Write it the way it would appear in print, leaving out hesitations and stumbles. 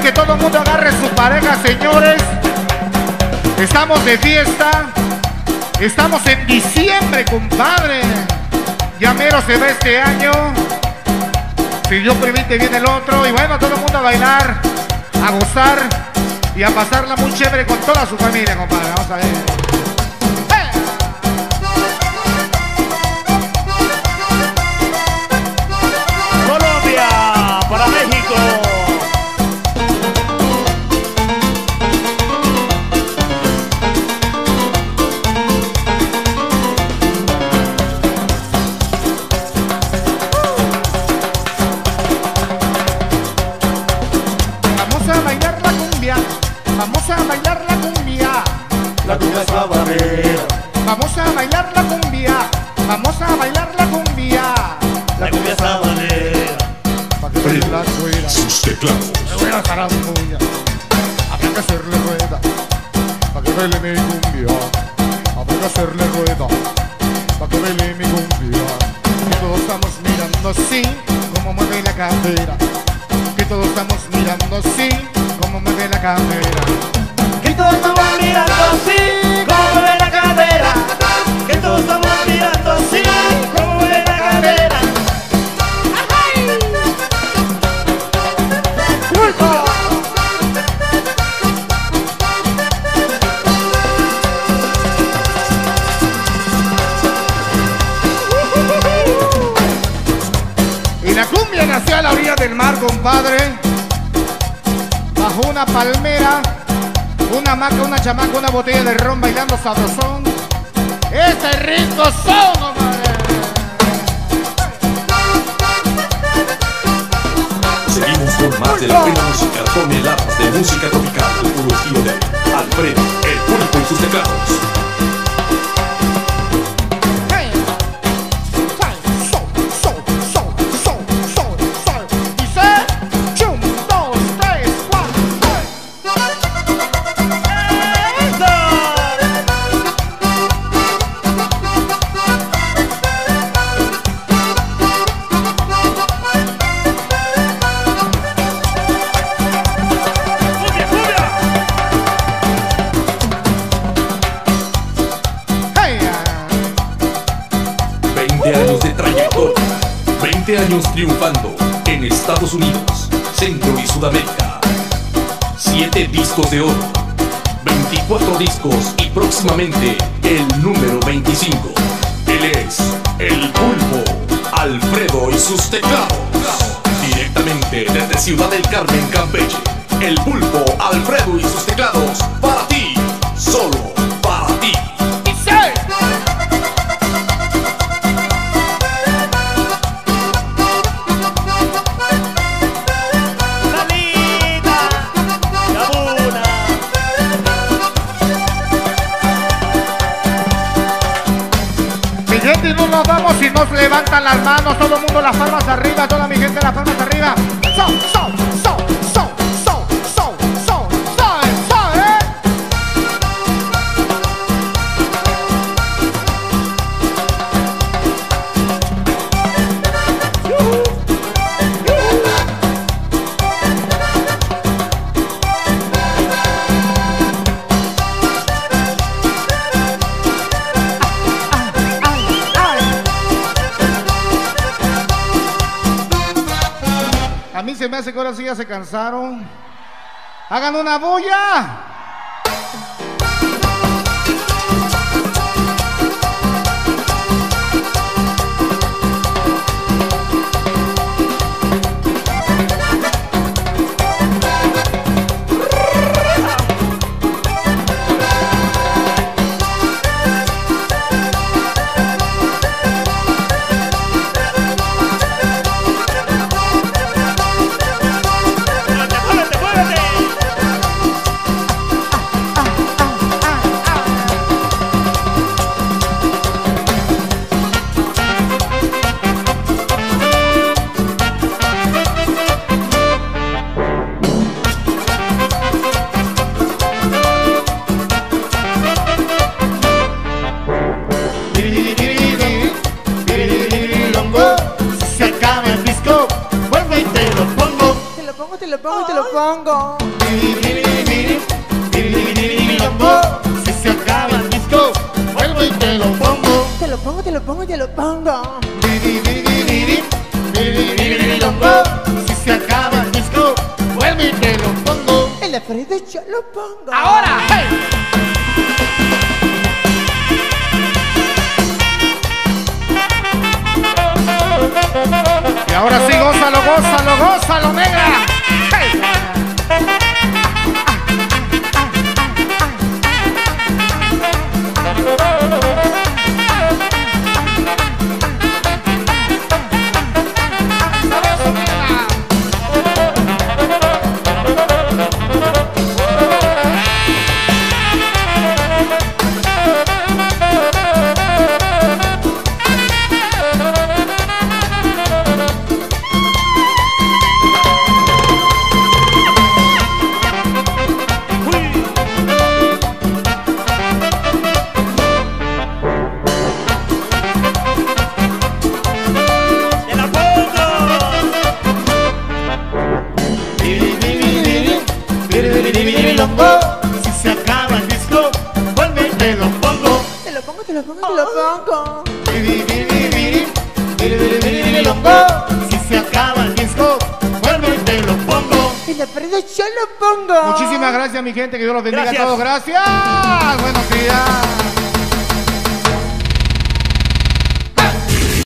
que todo el mundo agarre su pareja, señores. Estamos de fiesta. Estamos en diciembre, compadre. Ya mero se va este año. Si Dios permite, viene el otro. Y bueno, todo el mundo a bailar, a gozar y a pasarla muy chévere con toda su familia, compadre. Vamos a ver. Para México. Vamos a bailar la cumbia, vamos a bailar la cumbia. La cumbia sabanera. Vamos a bailar la cumbia, vamos a bailar la cumbia. La cumbia sabanera. Sus teclados. Buena zarambulla, habrá que hacerle rueda, para que baile mi cumbia. Habrá que hacerle rueda, para que baile mi cumbia. Que todos estamos mirando así, como mueve la cadera. Que todos estamos mirando así, como mueve la cadera. Que todos estamos mirando así, como mueve la cadera. Que todos estamos mirando así, como mueve la cadera. Y la cumbia nació a la orilla del mar, compadre, bajo una palmera, una hamaca, una chamaca, una botella de ron, bailando sabrosón. ¡Este rico son, compadre! Seguimos con más de la buena música, toneladas de música tropical, puro estilo de Alfredo, el Pulpo y sus teclados. Años triunfando en Estados Unidos, Centro y Sudamérica. 7 discos de oro, 24 discos y próximamente el número 25. Él es el Pulpo, Alfredo y sus teclados. Directamente desde Ciudad del Carmen, Campeche, el Pulpo, Alfredo y sus teclados. Para ti, solo para ti. Y no nos vamos y nos levantan las manos, todo el mundo las palmas arriba, toda mi gente las palmas arriba. So, so, so, so, so, so, so, so, A mí se me hace que ahora sí ya se cansaron. ¡Hagan una bulla! pongo y te lo pongo. Si se acaba el disco, vuelvo y te lo pongo. Te lo pongo, te lo pongo y te lo pongo. Si se acaba el disco, vuelvo y te lo pongo. En la Frida yo lo pongo. ¡Ahora! ¡Hey! Y ahora sí, gózalo, gózalo, gózalo, negra. ¡Hey! Si se acaba el disco, vuelve y te lo pongo. Te lo pongo, te lo pongo, te lo pongo. Si se acaba el disco, vuelve y te lo pongo. En la Frida yo lo pongo. Muchísimas gracias, mi gente, que Dios los bendiga Gracias. a todos. Gracias. Buenos días.